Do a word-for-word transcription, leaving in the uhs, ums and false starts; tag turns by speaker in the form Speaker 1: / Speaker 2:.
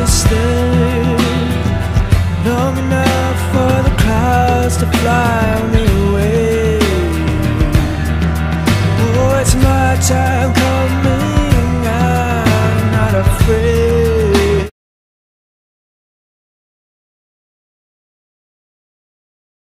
Speaker 1: to stay long enough for the clouds to fly me away. Oh, it's my time.